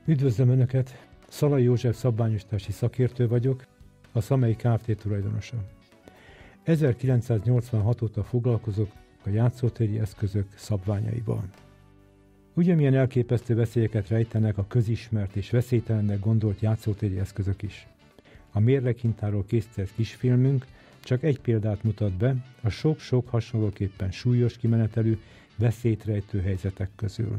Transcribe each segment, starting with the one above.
Üdvözlöm Önöket! Szalai József szabványosítási szakértő vagyok, a Szamei Kft. Tulajdonosa. 1986 óta foglalkozok a játszótéri eszközök szabványaival. Ugyanilyen elképesztő veszélyeket rejtenek a közismert és veszélytelennek gondolt játszótéri eszközök is. A mérleghintáról készített kisfilmünk csak egy példát mutat be a sok-sok hasonlóképpen súlyos kimenetelű, veszélyt rejtő helyzetek közül.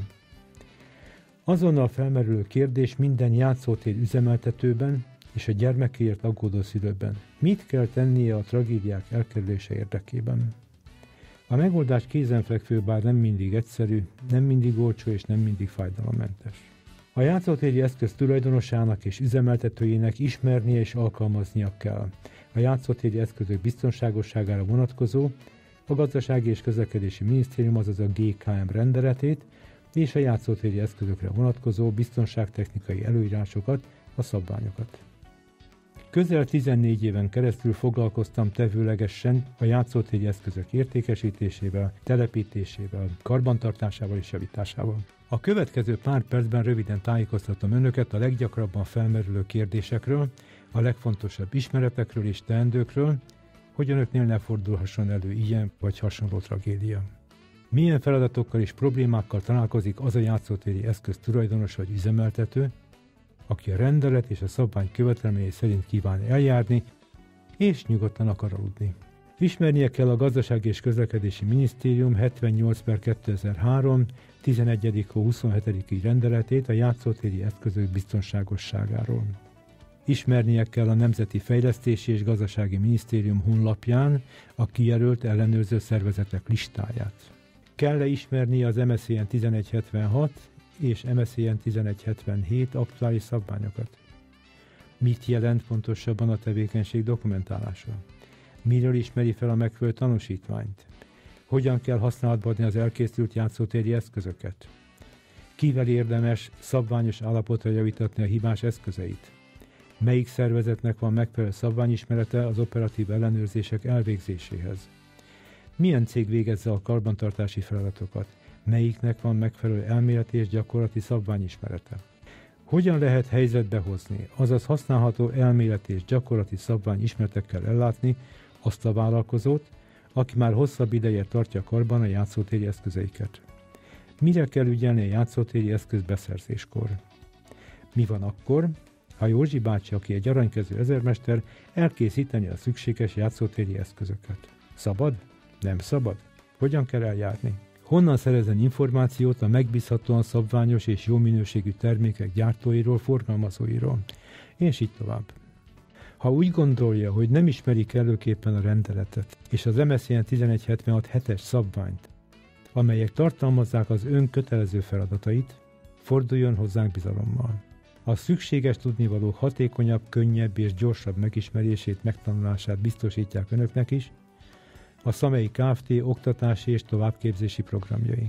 Azonnal felmerülő kérdés minden játszótér üzemeltetőben és a gyermekéért aggódó szülőben. Mit kell tennie a tragédiák elkerülése érdekében? A megoldás kézenfekvő, bár nem mindig egyszerű, nem mindig olcsó és nem mindig fájdalommentes. A játszótéri eszköz tulajdonosának és üzemeltetőjének ismernie és alkalmaznia kell a játszótéri eszközök biztonságosságára vonatkozó, a Gazdasági és Közlekedési Minisztérium, azaz a GKM rendeletét, és a játszótéri eszközökre vonatkozó biztonságtechnikai előírásokat, a szabványokat. Közel 14 éven keresztül foglalkoztam tevőlegesen a játszótéri eszközök értékesítésével, telepítésével, karbantartásával és javításával. A következő pár percben röviden tájékoztatom Önöket a leggyakrabban felmerülő kérdésekről, a legfontosabb ismeretekről és teendőkről, hogy Önöknél ne fordulhasson elő ilyen vagy hasonló tragédia. Milyen feladatokkal és problémákkal találkozik az a játszótéri eszköz tulajdonos vagy üzemeltető, aki a rendelet és a szabvány követelményei szerint kíván eljárni, és nyugodtan akar aludni. Ismernie kell a Gazdasági és Közlekedési Minisztérium 78/2003 11.27. rendeletét a játszótéri eszközök biztonságosságáról. Ismernie kell a Nemzeti Fejlesztési és Gazdasági Minisztérium honlapján a kijelölt ellenőrző szervezetek listáját. Kell-e ismernie az MSZN 1176 és MSZN 1177 aktuális szabványokat? Mit jelent pontosabban a tevékenység dokumentálása? Miről ismeri fel a megfelelő tanúsítványt? Hogyan kell használatba adni az elkészült játszótéri eszközöket? Kivel érdemes szabványos állapotra javítatni a hibás eszközeit? Melyik szervezetnek van megfelelő szabványismerete az operatív ellenőrzések elvégzéséhez? Milyen cég végezze a karbantartási feladatokat? Melyiknek van megfelelő elméleti és gyakorlati szabványismerete? Hogyan lehet helyzetbe hozni, azaz használható elméleti és gyakorlati szabványismeretekkel ellátni azt a vállalkozót, aki már hosszabb ideje tartja karban a játszótéri eszközeiket? Mire kell ügyelni a játszótéri eszköz beszerzéskor? Mi van akkor, ha Józsi bácsi, aki egy aranykezű ezermester, elkészíteni a szükséges játszótéri eszközöket? Szabad? Nem szabad? Hogyan kell eljárni? Honnan szerezni információt a megbízhatóan szabványos és jó minőségű termékek gyártóiról, forgalmazóiról? És így tovább. Ha úgy gondolja, hogy nem ismeri kellőképpen a rendeletet és az MSZN 1176 7-es szabványt, amelyek tartalmazzák az ön kötelező feladatait, forduljon hozzánk bizalommal. A szükséges tudnivalók hatékonyabb, könnyebb és gyorsabb megismerését, megtanulását biztosítják önöknek is a Szamei Kft. Oktatási és továbbképzési programjai.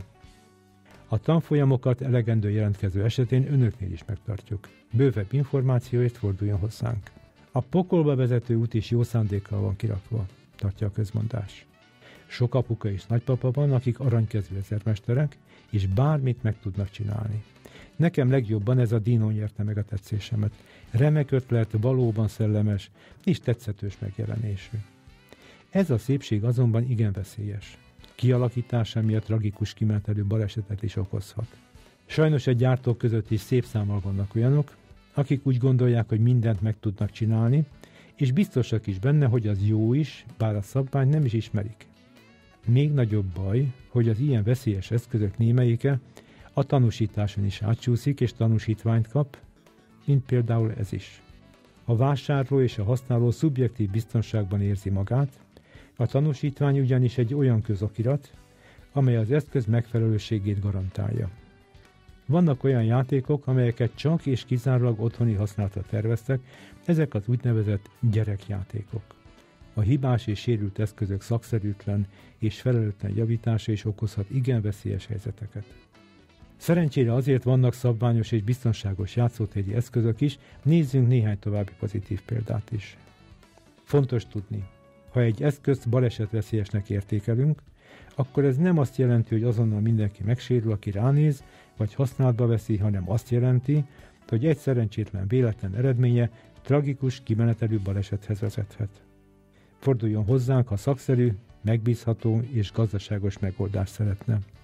A tanfolyamokat elegendő jelentkező esetén önöknél is megtartjuk. Bővebb információért forduljon hozzánk. A pokolba vezető út is jó szándékkal van kirakva, tartja a közmondás. Sok apuka és nagypapa van, akik aranykezű ezermesterek, és bármit meg tudnak csinálni. Nekem legjobban ez a Dino nyerte meg a tetszésemet. Remek ötlet, valóban szellemes és tetszetős megjelenésű. Ez a szépség azonban igen veszélyes. Kialakítása miatt tragikus kimenetelő balesetet is okozhat. Sajnos a gyártók között is szép számmal vannak olyanok, akik úgy gondolják, hogy mindent meg tudnak csinálni, és biztosak is benne, hogy az jó is, bár a szabványt nem is ismerik. Még nagyobb baj, hogy az ilyen veszélyes eszközök némelyike a tanúsításon is átcsúszik és tanúsítványt kap, mint például ez is. A vásárló és a használó szubjektív biztonságban érzi magát, a tanúsítvány ugyanis egy olyan közokirat, amely az eszköz megfelelőségét garantálja. Vannak olyan játékok, amelyeket csak és kizárólag otthoni használatra terveztek, ezek az úgynevezett gyerekjátékok. A hibás és sérült eszközök szakszerűtlen és felelőtlen javítása is okozhat igen veszélyes helyzeteket. Szerencsére azért vannak szabványos és biztonságos játszótéri eszközök is, nézzünk néhány további pozitív példát is. Fontos tudni, ha egy eszközt balesetveszélyesnek értékelünk, akkor ez nem azt jelenti, hogy azonnal mindenki megsérül, aki ránéz, vagy használatba veszi, hanem azt jelenti, hogy egy szerencsétlen véletlen eredménye tragikus, kimenetelű balesethez vezethet. Forduljon hozzánk, ha szakszerű, megbízható és gazdaságos megoldást szeretne.